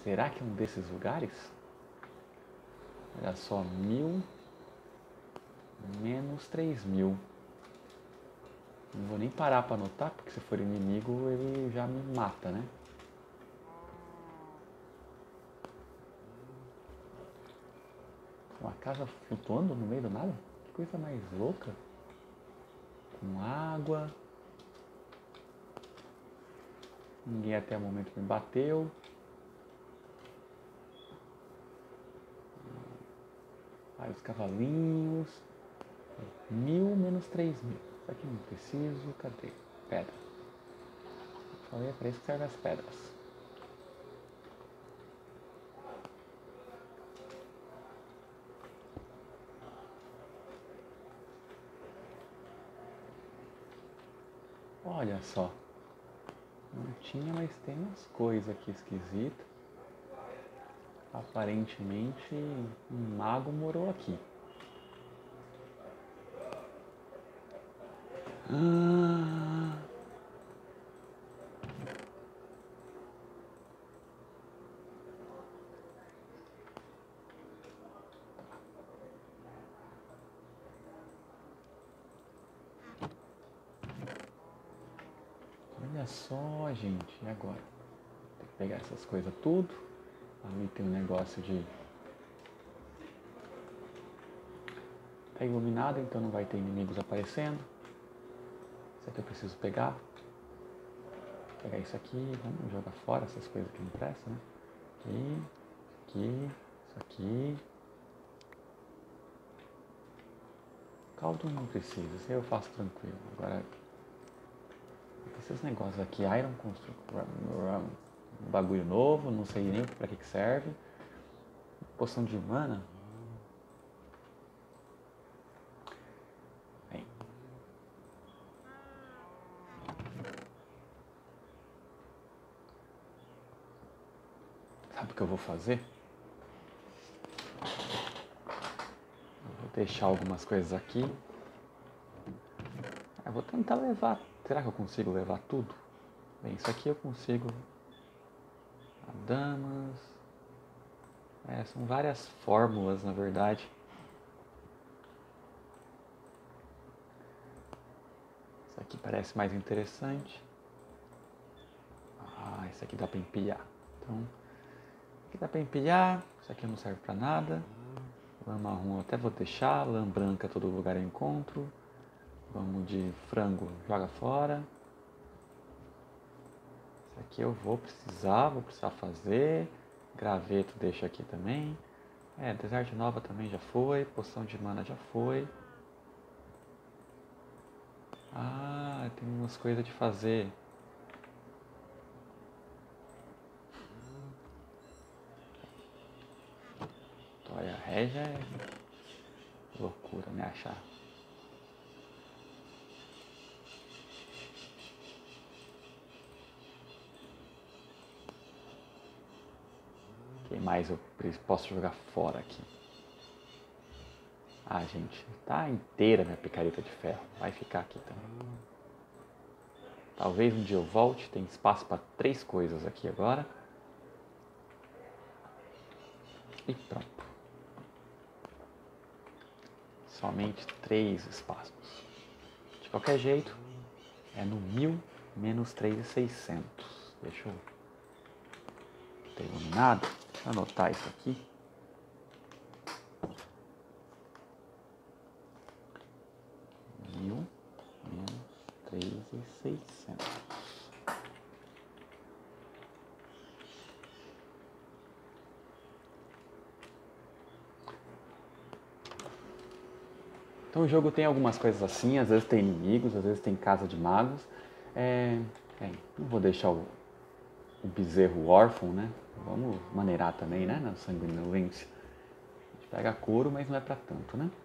Será que é um desses lugares? Olha só, 1000 menos 3000. Não vou nem parar para anotar, porque se for inimigo ele já me mata, né? Uma casa flutuando no meio do nada? Que coisa mais louca. Com água. Ninguém até o momento me bateu. Aí os cavalinhos. 1000 menos 3000. Isso aqui não preciso. Cadê? Pedra. Falei, é para isso que servem as pedras. Olha só. Não tinha, mas tem umas coisas aqui esquisitas. Aparentemente, um mago morou aqui. Olha só, gente, e agora? Tem que pegar essas coisas tudo. Ali tem um negócio de... Tá iluminado, então não vai ter inimigos aparecendo. Isso aqui eu preciso pegar. Vou pegar isso aqui, vamos jogar fora essas coisas que não prestam, né? Aqui, isso aqui. Caldo não precisa, isso aí eu faço tranquilo. Agora, esses negócios aqui, Iron Construction, um bagulho novo, não sei nem pra que serve. Poção de mana. Aí. Sabe o que eu vou fazer? Eu vou deixar algumas coisas aqui. Eu vou tentar levar. Será que eu consigo levar tudo? Bem, isso aqui eu consigo. Damas. São várias fórmulas, na verdade. Isso aqui parece mais interessante. Isso aqui dá pra empilhar. Então, isso aqui dá pra empilhar. Isso aqui não serve pra nada. Lã marrom eu até vou deixar. Lã branca todo lugar eu encontro. Vamos de frango, joga fora. Isso aqui eu vou precisar fazer. Graveto deixa aqui também. Desert Nova também já foi. Poção de mana já foi. Tem umas coisas de fazer. Toalha régia é loucura, né? Achar. O que mais eu posso jogar fora aqui? Gente, tá inteira minha picareta de ferro. Vai ficar aqui também. Talvez um dia eu volte. Tem espaço para 3 coisas aqui agora. E pronto. Somente 3 espaços. De qualquer jeito, é no 1000 menos 3.600. Deixa eu ter iluminado. Deixa eu anotar isso aqui. 1000 menos 3.600. Então o jogo tem algumas coisas assim, às vezes tem inimigos, às vezes tem casa de magos. Não vou deixar o bezerro órfão, né? Vamos maneirar também, né? Na sanguinolência. A gente pega couro, mas não é pra tanto, né?